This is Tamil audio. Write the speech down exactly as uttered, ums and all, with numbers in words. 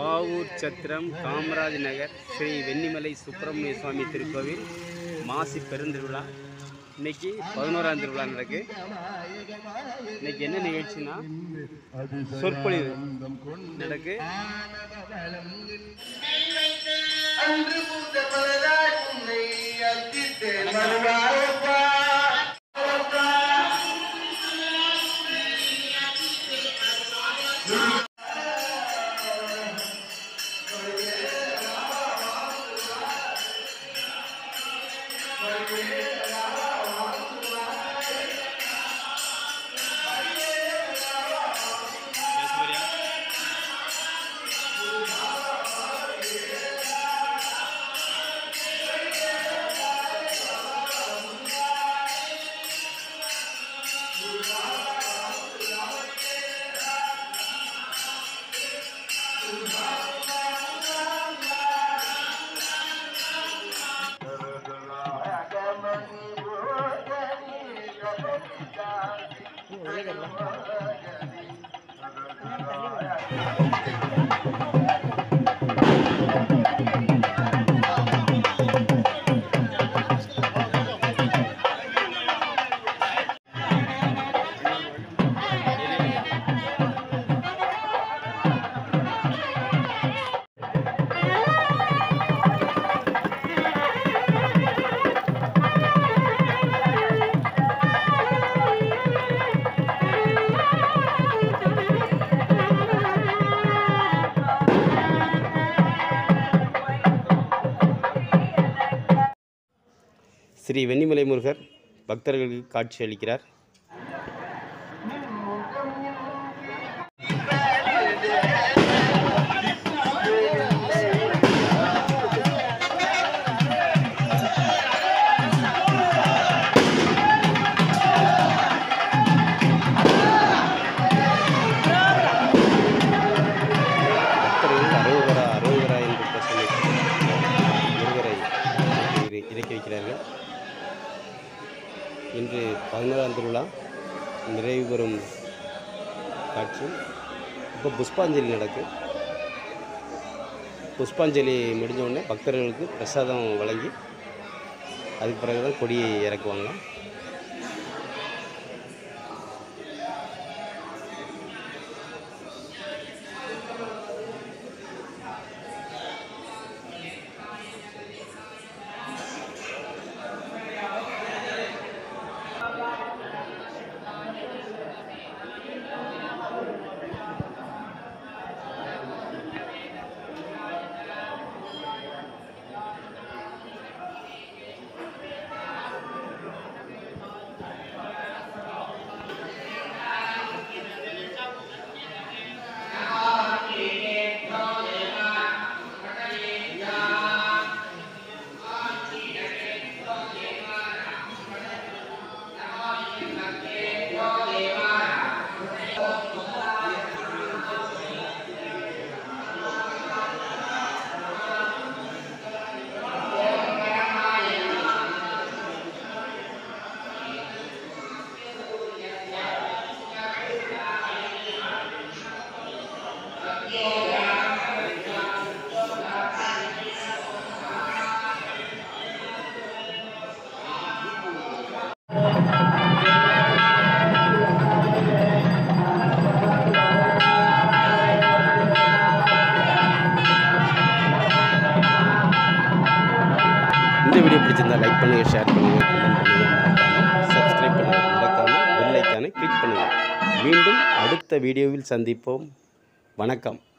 பாவூர் சத்திரம் காமராஜ் நகர் ஸ்ரீ வெண்ணிமலை சுப்பிரமணிய சுவாமி திருக்கோவில் மாசி பெருந்திருவிழா. இன்னைக்கு பதினோராம் திருவிழா நடக்கு. இன்னைக்கு என்ன நிகழ்ச்சினா சொற்பொழிவு நடக்கு. ஸ்ரீ வெண்ணிமலை முருகர் பக்தர்களுக்கு காட்சி அளிக்கிறார். பக்தர்கள் அரோகரா அரோகரா என்று சொல்லி முருகரை இறக்கி வைக்கிறார்கள். இன்று பதினோராம் திருவிழா நிறைவு பெறும் காட்சி. இப்போ புஷ்பாஞ்சலி நடக்கு. புஷ்பாஞ்சலி முடிஞ்ச உடனே பக்தர்களுக்கு பிரசாதம் வழங்கி அதுக்கு பிறகு தான் கொடியை இறக்குவாங்க. இந்த வீடியோ பிடிச்சிருந்தா லைக் பண்ணுங்கள், ஷேர் பண்ணுங்கள், கமெண்ட் பண்ணுங்கள், சப்ஸ்கிரைப் பண்ணுங்கள், மறக்காமல் பெல் ஐக்கானை கிளிக் பண்ணுங்கள். மீண்டும் அடுத்த வீடியோவில் சந்திப்போம். வணக்கம்.